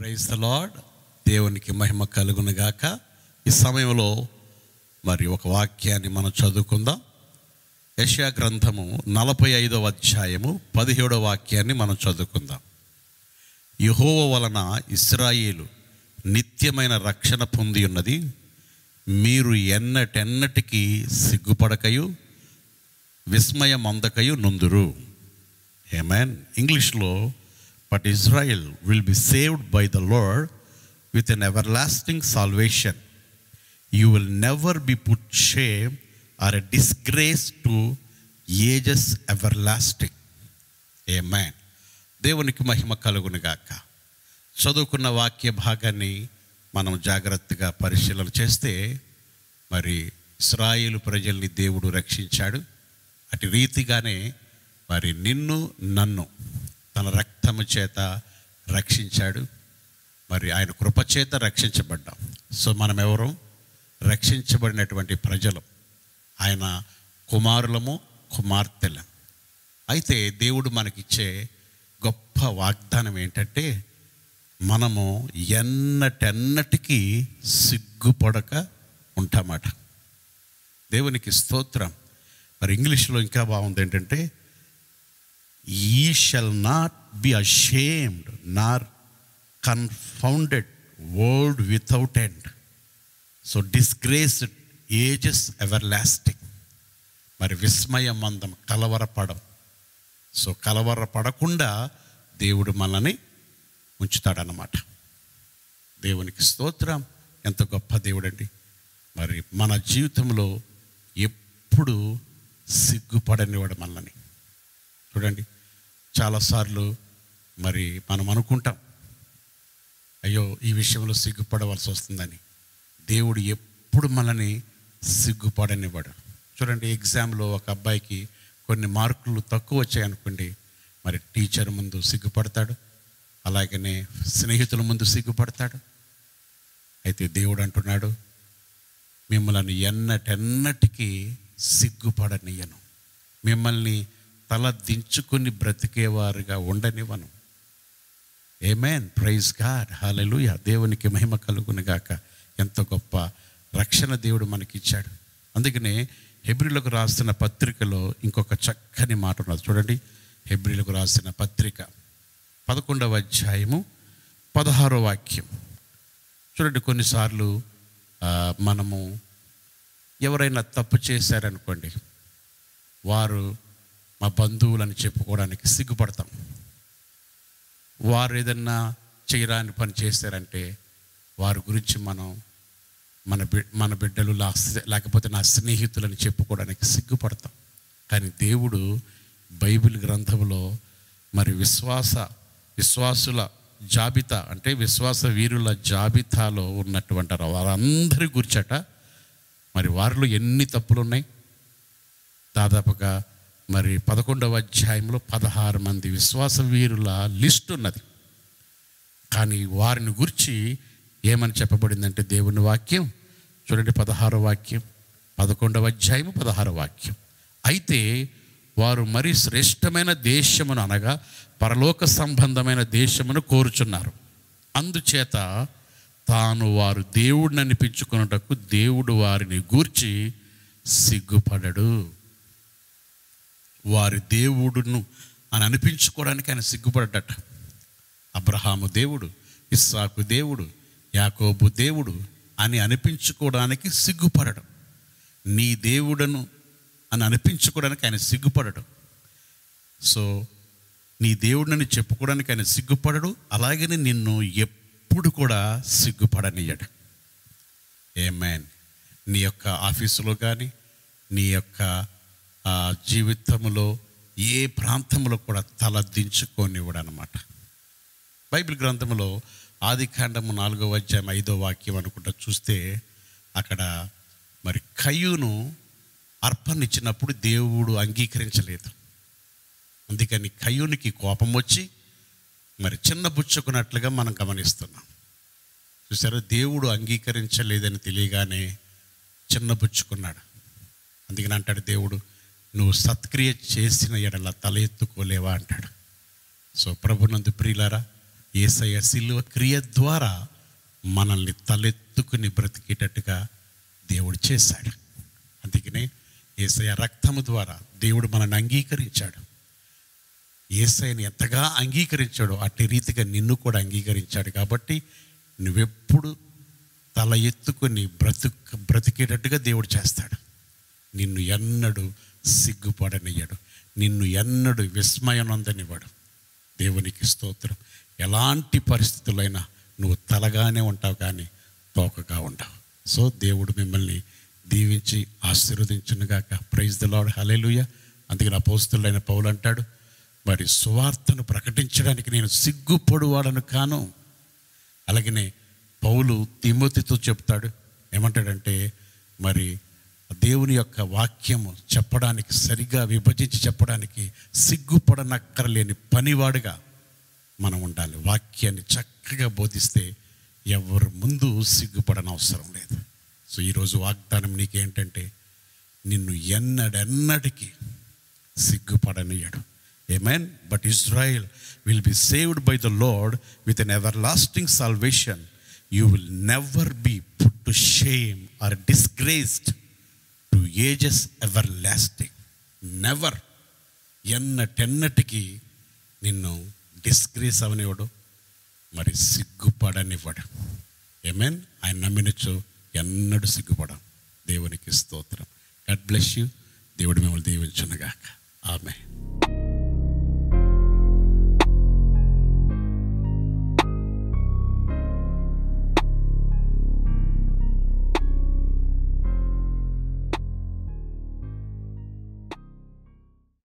Praise the lord. దేవునికి మహిమ కలుగును గాక. ఈ సమయంలో మరి ఒక వాక్యాన్ని మనం చదువుకుందాం. యెషయా గ్రంథము 45వ అధ్యాయము 17వ వాక్యాన్ని మనం చదువుకుందాం. యెహోవా వలన ఇశ్రాయేలు నిత్యమైన రక్షణ పొంది ఉన్నది, మీరు ఎన్నటెన్నటికీ సిగ్గుపడకయు విస్మయమందకయు నుందురు. ఆమేన్. ఇంగ్లీష్లో, but Israel will be saved by the Lord with an everlasting salvation. You will never be put shame or a disgrace to ages everlasting. Amen. దేవునికి మహిమ కలుగును గాక. చదువుకున్న వాక్య భాగాన్ని మనం జాగ్రత్తగా పరిశీలన చేస్తే, మరి ఇశ్రాయేలు ప్రజల్ని దేవుడు రక్షించాడు. అటు రీతిగానే మరి నిన్ను నన్ను తన రక్తము చేత రక్షించాడు. మరి ఆయన కృపచేత రక్షించబడ్డాం. సో మనం ఎవరు? రక్షించబడినటువంటి ప్రజలు, ఆయన కుమారులము కుమార్తెలం. అయితే దేవుడు మనకిచ్చే గొప్ప వాగ్దానం ఏంటంటే, మనము ఎన్నటెన్నటికీ సిగ్గుపడక ఉంటామాట. దేవునికి స్తోత్రం. మరి ఇంగ్లీష్లో ఇంకా బాగుంది ఏంటంటే, ye shall not be ashamed nor confounded, world without end, so disgraced, ages everlasting. మరి విస్మయమందం, కలవరపడం. సో కలవరపడకుండా దేవుడు మనల్ని ఉంచుతాడన్నమాట. దేవునికి స్తోత్రం. ఎంత గొప్ప దేవుడండి. మరి మన జీవితంలో ఎప్పుడు సిగ్గుపడనివాడు మనల్ని. చూడండి, చాలాసార్లు మరి మనం అనుకుంటాం, అయ్యో ఈ విషయంలో సిగ్గుపడవలసి వస్తుందని. దేవుడు ఎప్పుడు మనల్ని సిగ్గుపడనివ్వడు. చూడండి, ఎగ్జామ్లో ఒక అబ్బాయికి కొన్ని మార్కులు తక్కువ వచ్చాయనుకోండి, మరి టీచర్ ముందు సిగ్గుపడతాడు, అలాగనే స్నేహితుల ముందు సిగ్గుపడతాడు. అయితే దేవుడు అంటున్నాడు, మిమ్మల్ని ఎన్నటెన్నటికీ సిగ్గుపడనియను, మిమ్మల్ని తల దించుకొని బ్రతికేవారుగా ఉండనివ్వను. ఆమేన్. Praise God. హల్లెలూయా. దేవునికి మహిమ కలుగును గాక. ఎంత గొప్ప రక్షణ దేవుడు మనకిచ్చాడు. అందుకనే హెబ్రీలకు రాసిన పత్రికలో ఇంకొక చక్కని మాట ఉన్నది. చూడండి, హెబ్రీలకు రాసిన పత్రిక 11వ అధ్యాయము 16వ వాక్యం. చూడండి, కొన్నిసార్లు మనము ఎవరైనా తప్పు చేశారనుకోండి, వారు మా బంధువులని చెప్పుకోవడానికి సిగ్గుపడతాం. వారు ఏదన్నా చేయరాని పని చేశారంటే వారి గురించి మనం మన బిడ్డలు లేకపోతే నా స్నేహితులని చెప్పుకోవడానికి సిగ్గుపడతాం. కానీ దేవుడు బైబిల్ గ్రంథంలో మరి విశ్వాసుల జాబితా, అంటే విశ్వాస వీరుల జాబితాలో ఉన్నటువంటి వారందరి గురించట మరి వారిలో ఎన్ని తప్పులు ఉన్నాయి? దాదాపుగా మరి 11వ అధ్యాయంలో 16 మంది విశ్వాస వీరుల లిస్ట్ ఉన్నది. కానీ వారిని గురించి ఏమని చెప్పబడిందంటే, దేవుని వాక్యం చూడండి, 16వ వాక్యం, 11వ అధ్యాయము 16వ వాక్యం. అయితే వారు మరి శ్రేష్టమైన దేశమును, అనగా పరలోక సంబంధమైన దేశమును కోరుచున్నారు. అందుచేత తాను వారు దేవుడిని అనిపించుకున్నటకు దేవుడు వారిని గూర్చి సిగ్గుపడడు. వారి దేవుడును అని అనిపించుకోవడానికి ఆయన సిగ్గుపడ్డట. అబ్రహాము దేవుడు, ఇస్సాకు దేవుడు, యాకోబు దేవుడు అని అనిపించుకోవడానికి సిగ్గుపడడం. నీ దేవుడను అని అనిపించుకోవడానికి ఆయన సిగ్గుపడడం. సో నీ దేవుడిని చెప్పుకోవడానికి ఆయన సిగ్గుపడడు. అలాగని నిన్ను ఎప్పుడు కూడా సిగ్గుపడనియ్యడు. ఆమేన్. నీ యొక్క ఆఫీసులో కానీ, నీ యొక్క జీవితంలో ఏ ప్రాంతంలో కూడా తల దించుకోనివ్వడు అన్నమాట. బైబిల్ గ్రంథంలో ఆదికాండము 4వ అధ్యాయం 5వ వాక్యం అనుకుంటా చూస్తే, అక్కడ మరి కయ్యూను అర్పణిచ్చినప్పుడు దేవుడు అంగీకరించలేదు. అందుకని కయ్యూనికి కోపం వచ్చి మరి చిన్నబుచ్చుకున్నట్లుగా మనం గమనిస్తున్నాం. చూసారా, దేవుడు అంగీకరించలేదని తెలియగానే చిన్నబుచ్చుకున్నాడు. అందుకని అంటాడు దేవుడు, నువ్వు సత్క్రియ చేసిన ఎడల తల ఎత్తుకోలేవా అంటాడు. సో ప్రభునందు ప్రియులారా, యేసయ్య సిలువ క్రియ ద్వారా మనల్ని తలెత్తుకుని బ్రతికేటట్టుగా దేవుడు చేశాడు. అందుకనే యేసయ్య రక్తము ద్వారా దేవుడు మనల్ని అంగీకరించాడు. యేసయ్యని ఎంతగా అంగీకరించాడో అట్టి రీతిగా నిన్ను కూడా అంగీకరించాడు. కాబట్టి నువ్వెప్పుడు తల ఎత్తుకొని బ్రతికేటట్టుగా దేవుడు చేస్తాడు. నిన్ను ఎన్నడూ సిగ్గుపడనియ్యడు, నిన్ను ఎన్నడూ విస్మయనందనివ్వడు. దేవునికి స్తోత్రం. ఎలాంటి పరిస్థితులైనా నువ్వు తలగానే ఉంటావు కానీ తోకగా ఉండవు. సో దేవుడు మిమ్మల్ని దీవించి ఆశీర్వదించునుగాక. Praise the Lord, hallelujah. అందుకని అపోస్తలుడైన పౌలు అంటాడు, మరి సువార్తను ప్రకటించడానికి నేను సిగ్గుపడువాడను కాను. అలాగనే పౌలు తిమోతితో చెప్తాడు, ఏమంటాడంటే మరి దేవుని యొక్క వాక్యము చెప్పడానికి, సరిగా విభజించి చెప్పడానికి సిగ్గుపడనక్కరలేని పనివాడుగా మనం ఉండాలి. వాక్యాన్ని చక్కగా బోధిస్తే ఎవరు ముందు సిగ్గుపడనవసరం లేదు. సో ఈరోజు వాగ్దానం నీకేంటంటే నిన్ను ఎన్నడెన్నటికీ సిగ్గుపడనియ్యడు. ఆమేన్. But Israel will be saved by the Lord with an everlasting salvation. You will never be put to shame or disgraced to ages everlasting. Never, ఎన్నటెన్నటికీ నిన్ను డిస్గ్రేస్ అవనివ్వడు, మరి సిగ్గుపడనివ్వడు. ఆమేన్. ఆయన నమ్మినచో ఎన్నడూ సిగ్గుపడం. దేవునికి స్తోత్రం. God bless you. దేవుడు మిమ్మల్ని దీవించునుగాక. ఆమేన్.